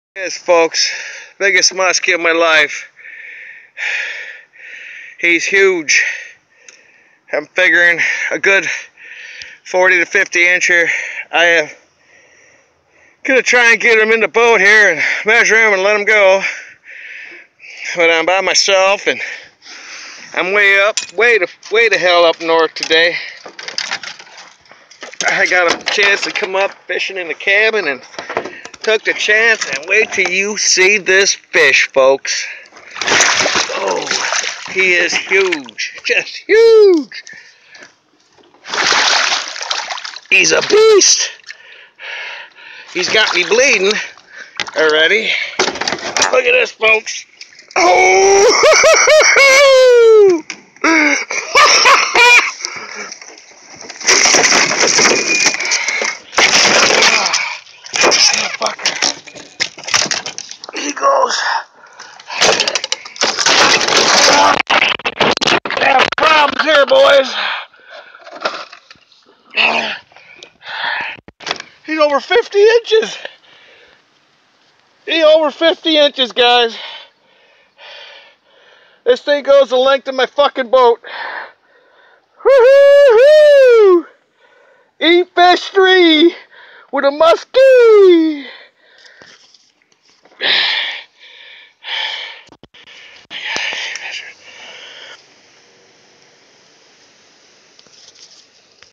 Yes, folks, biggest musky of my life. He's huge. I'm figuring a good 40 to 50 incher. I am gonna try and get him in the boat here and measure him and let him go. But I'm by myself and I'm way the hell up north today. I got a chance to come up fishing in the cabin and took the chance, and wait till you see this fish, folks. Oh, he is huge, just huge. He's a beast. He's got me bleeding already. Look at this, folks. Oh! Fucker. He goes. We have problems here, boys. He's over 50 inches. He's over 50 inches, guys. This thing goes the length of my fucking boat. Woo-hoo-hoo! Eat fish 3 with a musky.